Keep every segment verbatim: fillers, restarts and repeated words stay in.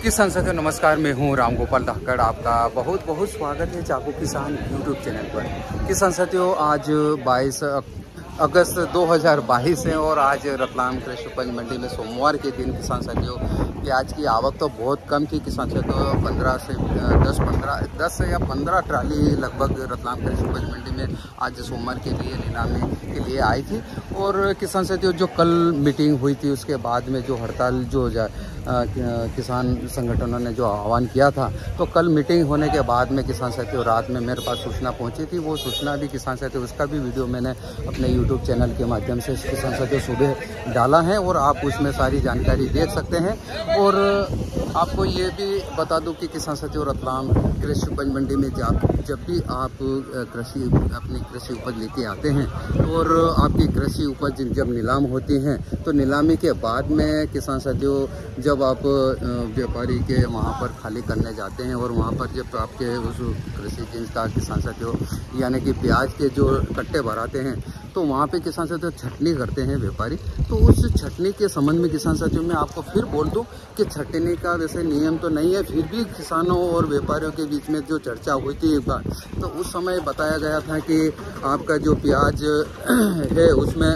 किसान साथियों नमस्कार, मैं हूं राम गोपाल धाकड़। आपका बहुत बहुत स्वागत है चाकू किसान यूट्यूब चैनल पर। किसान साथियों आज बाईस अगस्त दो हज़ार बाईस है और आज रतलाम कृषि उपज मंडी में सोमवार के दिन किसान साथियों प्याज की आवक तो बहुत कम थी। किसान साथियों पंद्रह से दस पंद्रह दस या पंद्रह ट्राली लगभग रतलाम कृषि उपज मंडी में आज सोमवार के लिए नीलामी के लिए आई थी। और किसान साथियों जो कल मीटिंग हुई थी उसके बाद में जो हड़ताल जो आ, किसान संगठनों ने जो आह्वान किया था, तो कल मीटिंग होने के बाद में किसान साथियों रात में मेरे पास सूचना पहुंची थी। वो सूचना भी किसान साथियों उसका भी वीडियो मैंने अपने यूट्यूब चैनल के माध्यम से किसान साथियों सुबह डाला है और आप उसमें सारी जानकारी देख सकते हैं। और आपको ये भी बता दूं कि किसान साथियों रतलाम कृषि उपज मंडी में जा जब भी आप कृषि अपनी कृषि उपज लेके आते हैं और आपकी कृषि उपज जब नीलाम होती हैं तो नीलामी के बाद में किसान साथियों जब आप व्यापारी के वहाँ पर खाली करने जाते हैं और वहाँ पर जब आपके उस कृषि जिन्स का किसान साथियों यानी कि प्याज के जो कट्टे भराते हैं तो वहाँ पे किसान साथियों छटनी करते हैं व्यापारी। तो उस छटनी के संबंध में किसान साथियों मैं आपको फिर बोल दूं कि छटनी का वैसे नियम तो नहीं है, फिर भी किसानों और व्यापारियों के बीच में जो चर्चा हुई थी एक बार, तो उस समय बताया गया था कि आपका जो प्याज है उसमें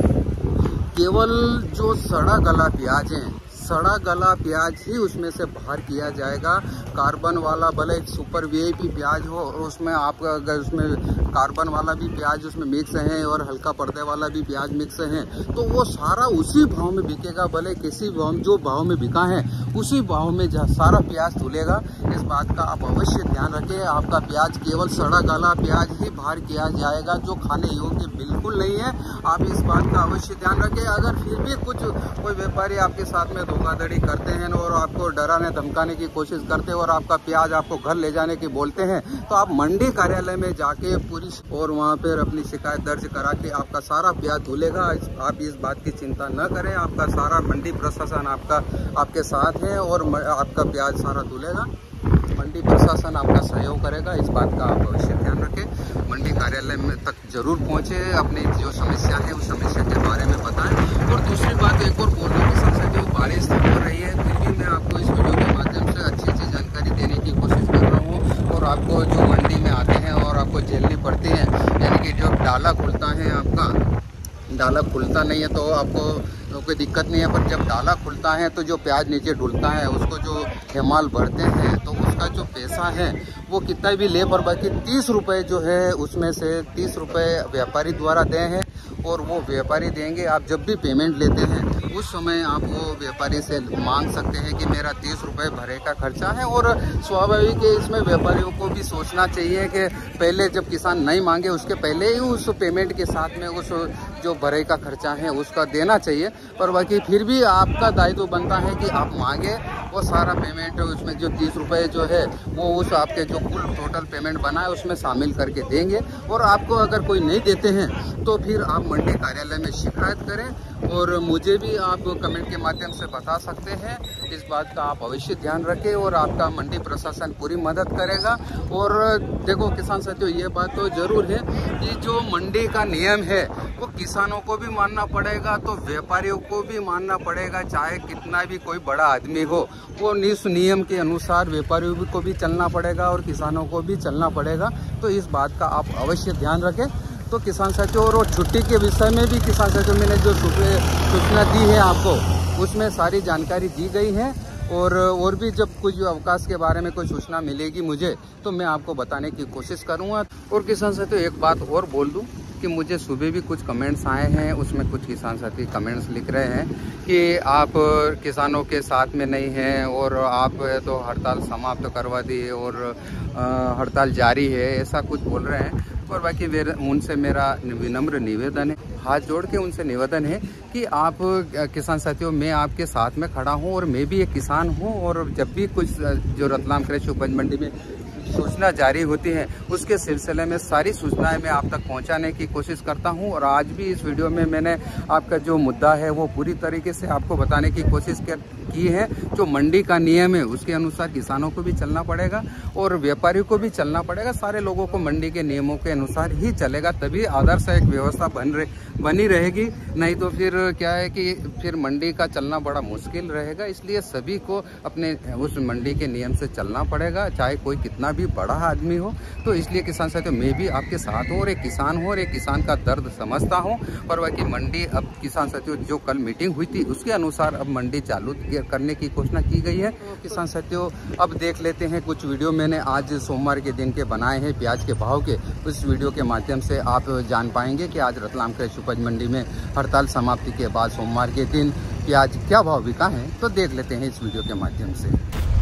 केवल जो सड़ा गला प्याज है, सड़ा गला प्याज ही उसमें से बाहर किया जाएगा। कार्बन वाला भले सुपर वीआईपी प्याज हो और उसमें आपका अगर उसमें कार्बन वाला भी प्याज उसमें मिक्स है और हल्का पर्दे वाला भी प्याज मिक्स है तो वो सारा उसी भाव में बिकेगा। भले किसी भाव जो भाव में बिका है उसी भाव में सारा प्याज तुलेगा। इस बात का आप अवश्य ध्यान रखें। आपका प्याज केवल सड़ा गला प्याज ही बाहर किया जाएगा जो खाने योग्य बिल्कुल नहीं है। आप इस बात का अवश्य ध्यान रखें। अगर फिर भी कुछ कोई व्यापारी आपके साथ में धोखाधड़ी करते हैं और आपको डराने धमकाने की कोशिश करते हैं और आपका प्याज आपको घर ले जाने की बोलते हैं तो आप मंडी कार्यालय में जाके पूरी और वहां पर अपनी शिकायत दर्ज करा के आपका सारा प्याज धुलेगा। आप इस बात की चिंता न करें, आपका सारा मंडी प्रशासन आपका आपके साथ है और आपका प्याज सारा धुलेगा। मंडी प्रशासन आपका सहयोग करेगा, इस बात का आप अवश्य ध्यान रखें। मंडी कार्यालय में तक जरूर पहुंचे, अपनी जो समस्या है उस समस्या के बारे में बताएं। और दूसरी बात एक और बोल दूं कि जो बारिश हो रही है फिर भी मैं आपको इस वीडियो के माध्यम से अच्छी अच्छी जानकारी देने की कोशिश कर रहा हूँ। और आपको जो मंडी में आते हैं और आपको झेलनी पड़ती है, यानी कि जो डाला खुलता है, आपका डाला खुलता नहीं है तो आपको तो कोई दिक्कत नहीं है, पर जब डाला खुलता है तो जो प्याज नीचे ढुलता है उसको जो हेमाल भरते हैं तो उसका जो पैसा है वो कितना भी ले, पर बाकी तीस रुपये जो है उसमें से तीस रुपये व्यापारी द्वारा दें हैं और वो व्यापारी देंगे। आप जब भी पेमेंट लेते हैं उस समय आप वो व्यापारी से मांग सकते हैं कि मेरा तीस रुपये भरे का खर्चा है। और स्वाभाविक है इसमें व्यापारियों को भी सोचना चाहिए कि पहले जब किसान नहीं मांगे उसके पहले ही उस पेमेंट के साथ में उस जो भरे का खर्चा है उसका देना चाहिए। पर बाकी फिर भी आपका दायित्व बनता है कि आप मांगे वो सारा पेमेंट उसमें जो तीस रुपये जो है वो उस आपके जो कुल टोटल पेमेंट बना है उसमें शामिल करके देंगे। और आपको अगर कोई नहीं देते हैं तो फिर आप मंडी कार्यालय में शिकायत करें और मुझे भी आप कमेंट के माध्यम से बता सकते हैं। इस बात का आप अवश्य ध्यान रखें और आपका मंडी प्रशासन पूरी मदद करेगा। और देखो किसान साथियों ये बात तो जरूर है कि जो मंडी का नियम है वो किसानों को भी मानना पड़ेगा तो व्यापारियों को भी मानना पड़ेगा, चाहे कितना भी कोई बड़ा आदमी हो वो इस नियम के अनुसार व्यापारियों को भी चलना पड़ेगा और किसानों को भी चलना पड़ेगा। तो इस बात का आप अवश्य ध्यान रखें। तो किसान साथियों और छुट्टी के विषय में भी किसान साथियों मैंने जो सूचना दी है आपको उसमें सारी जानकारी दी गई है। और और भी जब कुछ अवकाश के बारे में कोई सूचना मिलेगी मुझे तो मैं आपको बताने की कोशिश करूँगा। और किसान साथियों एक बात और बोल दूँ कि मुझे सुबह भी कुछ कमेंट्स आए हैं, उसमें कुछ किसान साथी कमेंट्स लिख रहे हैं कि आप किसानों के साथ में नहीं हैं और आप तो हड़ताल समाप्त करवा दी और हड़ताल जारी है, ऐसा कुछ बोल रहे हैं। और बाकी उनसे मेरा विनम्र निवेदन है, हाथ जोड़ के उनसे निवेदन है कि आप किसान साथियों मैं आपके साथ में खड़ा हूं और मैं भी एक किसान हूं। और जब भी कुछ जो रतलाम कृषि उपज मंडी में सूचना जारी होती है उसके सिलसिले में सारी सूचनाएं मैं आप तक पहुंचाने की कोशिश करता हूं। और आज भी इस वीडियो में मैंने आपका जो मुद्दा है वो पूरी तरीके से आपको बताने की कोशिश की है। जो मंडी का नियम है उसके अनुसार किसानों को भी चलना पड़ेगा और व्यापारियों को भी चलना पड़ेगा। सारे लोगों को मंडी के नियमों के अनुसार ही चलेगा, तभी आदर्श एक व्यवस्था बन रही बनी रहेगी, नहीं तो फिर क्या है कि फिर मंडी का चलना बड़ा मुश्किल रहेगा। इसलिए सभी को अपने उस मंडी के नियम से चलना पड़ेगा, चाहे कोई कितना भी बड़ा आदमी हो। तो इसलिए किसान साथियों मैं भी आपके साथ हूँ और एक किसान हूँ और एक किसान का दर्द समझता हूँ। पर बाकी मंडी अब किसान साथियों जो कल मीटिंग हुई थी उसके अनुसार अब मंडी चालू करने की घोषणा की गई है। तो किसान साथियों अब देख लेते हैं कुछ वीडियो मैंने आज सोमवार के दिन के बनाए हैं प्याज के भाव के। उस वीडियो के माध्यम से आप जान पाएंगे कि आज रतलाम कृषि उपज मंडी में हड़ताल समाप्ति के बाद सोमवार के दिन प्याज क्या भाव बिका है, तो देख लेते हैं इस वीडियो के माध्यम से।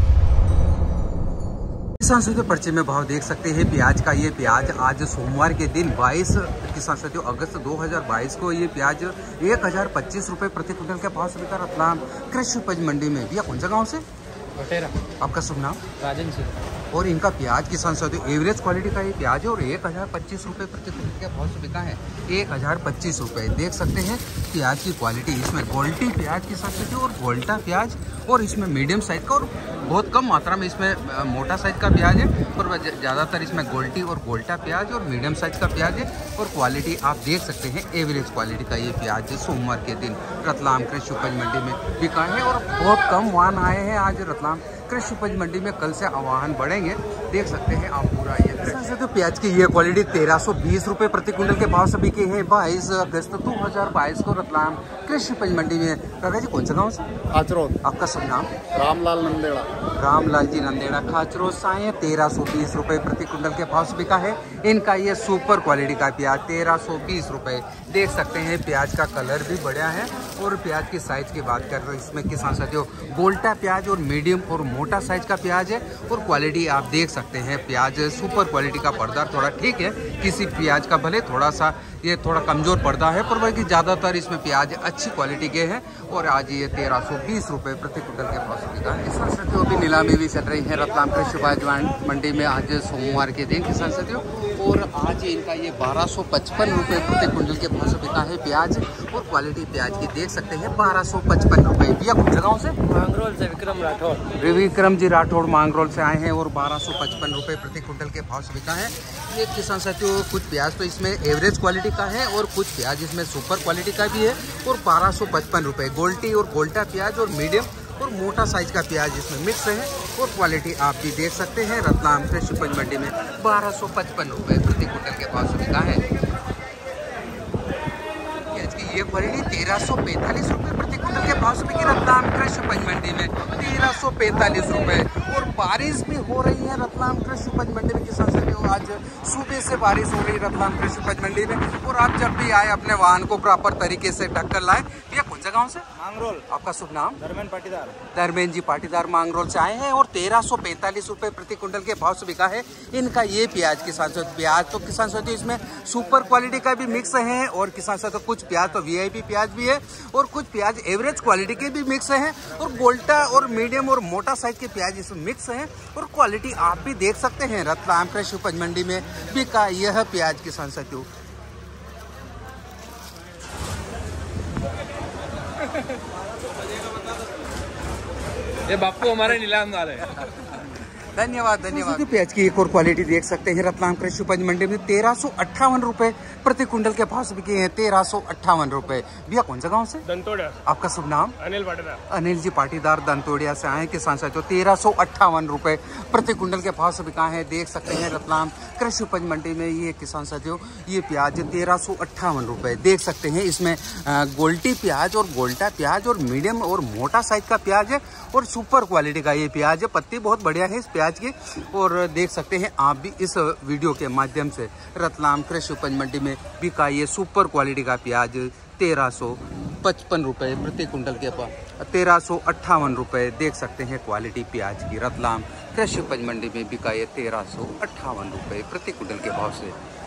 किसान साथियों पर्चे में भाव देख सकते हैं प्याज का। ये प्याज आज सोमवार के दिन बाईस किसान साथियों अगस्त दो हज़ार बाईस को ये प्याज एक हजार पच्चीस रुपए प्रति क्विंटल के भाव से बिका रतलाम कृषि उपज मंडी में। भैया कौन सा गाँव से? बटेरा। आपका शुभ नाम? राजन सिंह। और इनका प्याज किसान साथियों एवरेज क्वालिटी का ये प्याज है और एक हजार पच्चीस रुपये प्रति क्विंटल के भाव से बिका है। एक हजार पच्चीस रुपये देख सकते हैं प्याज की क्वालिटी। इसमें गोल्टी प्याज किसान साथियों और गोल्टा प्याज और इसमें मीडियम साइज का और बहुत कम मात्रा में इसमें मोटा साइज का प्याज है और ज़्यादातर इसमें गोल्टी और गोल्टा प्याज और मीडियम साइज का प्याज है। और क्वालिटी आप देख सकते हैं एवरेज क्वालिटी का ये प्याज सोमवार के दिन रतलाम कृषि उपज मंडी में बिका है। और बहुत कम वाहन आए हैं आज रतलाम कृषि उपज मंडी में। कल से वाहन बढ़ेंगे, देख सकते हैं आप पूरा ये तो प्याज की ये क्वालिटी तेरह सौ बीस रुपये प्रति क्विंटल के भाव से बिके हैं बाईस अगस्त दो हज़ार बाईस को रतलाम कृषि उपज मंडी में। काका जी कौन सा गाँव से? खाचरोद। आपका सब नाम? रामलाल नंदेड़ा। रामलाल जी नंदेड़ा खाचरोद से आए हैं। तेरह सौ बीस रुपये प्रति क्विंटल के भाव से बिका है इनका ये सुपर क्वालिटी का प्याज तेरह सौ बीस रुपये। देख सकते हैं प्याज का कलर भी बढ़िया है। और प्याज की साइज की बात कर रहे हैं इसमें किसान साथियों गोल्टा प्याज और मीडियम और मोटा साइज का प्याज है। और क्वालिटी आप देख सकते हैं प्याज सुपर क्वालिटी का पर्दा थोड़ा ठीक है, किसी प्याज का भले थोड़ा सा ये थोड़ा कमजोर पर्दा है पर बाकी ज़्यादातर इसमें प्याज अच्छी क्वालिटी के हैं। और आज ये तेरह सौ बीस रुपये प्रति क्विंटल के भाव से बिका है। किसान साथियों भी नीलामी भी चल रही है रतलाम कृषि उपज मंडी में आज सोमवार के दिन किसान साथियों। और आज इनका ये बारह सौ पचपन रुपये प्रति क्विंटल के भाव से बिका है प्याज। और क्वालिटी प्याज की देख सकते हैं बारह सौ पचपन रुपये। भैया कौन सा गाँव से? मांगरोल से विक्रम राठौड़। विक्रम जी राठौड़ मांगरोल से आए हैं और बारह सौ पचपन रुपये प्रति क्विंटल के भाव से बिका है ये किसान साथियों। कुछ प्याज तो इसमें एवरेज क्वालिटी का है और कुछ प्याज इसमें सुपर क्वालिटी का भी है। और बारह सौ पचपन रुपये गोल्टी और गोल्टा प्याज और मीडियम और मोटा साइज का प्याज इसमें मिक्स है। और क्वालिटी आप भी देख सकते हैं रतलाम कृषि उपज मंडी में बारह सौ पचपन रुपये प्रति क्विंटल के भाव से बिका है। प्याज की ये क्वालिटी तेरह सौ पैंतालीस रुपये प्रति क्विंटल के भाव से बिकी रतलाम कृषि उपज मंडी में तेरह सौ पैंतालीस रुपये। और बारिश भी हो रही है रतलाम कृषि उपज मंडी में किसान साथियों। आज सुबह से बारिश हो रही है रतलाम कृषि उपज मंडी में। और आप जब भी आए अपने वाहन को प्रॉपर तरीके से ढक कर लाए। भैया कौन सा गाँव से? मांगरोल। आपका शुभ नाम? धर्मेंद्र पाटीदार। धर्मेंद्र जी पाटीदार मांगरोल से आए हैं और तेरह सौ पैंतालीस रुपये प्रति क्विंटल के भाव से बिका है इनका ये प्याज किसान साथियों। प्याज तो किसान साथियों इसमें सुपर क्वालिटी का भी मिक्स है और किसान साथियों कुछ प्याज तो वीआईपी प्याज भी है और कुछ प्याज एवरेज क्वालिटी के भी मिक्स हैं। और गोल्टा और मीडियम और मोटा साइज के प्याज इसमें मिक्स हैं। और क्वालिटी आप भी देख सकते हैं रतलाम कृषि उपज मंडी में बिका यह प्याज किसान साथियों। ये बापू हमारे नीलामदार है। धन्यवाद धन्यवाद। प्याज की एक और क्वालिटी देख सकते हैं रतलाम कृषि उपज मंडी में तेरह सौ अट्ठावन रुपए प्रति क्विंटल के भाव से बिके हैं तेरह सौ अट्ठावन रुपए। भैया कौन सा गाँव से? दंतोड़िया। आपका शुभ नाम? अनिल पाटीदार। अनिल जी पाटीदार दंतोड़िया से आए किसान साथियों। तेरह सौ अट्ठावन रुपए प्रति क्विंटल के भाव से बिका है देख सकते हैं रतलाम कृषि उपज मंडी में ये किसान साथियों। ये प्याज तेरह सौ अट्ठावन रुपए देख सकते हैं इसमें गोल्टी प्याज और गोल्टा प्याज और मीडियम और मोटा साइज का प्याज है और सुपर क्वालिटी का ये प्याज है। पत्ती बहुत बढ़िया है इस प्याज की। और देख सकते हैं आप भी इस वीडियो के माध्यम से रतलाम कृषि उपज मंडी में बिका ये सुपर क्वालिटी का प्याज तेरह सौ पचपन रुपये प्रति क्विंटल के पास तेरह सौ अट्ठावन रुपये देख सकते हैं क्वालिटी प्याज की रतलाम कृषि उपज मंडी में बिका ये तेरह सौ अट्ठावन रुपये प्रति क्विंटल के भाव से।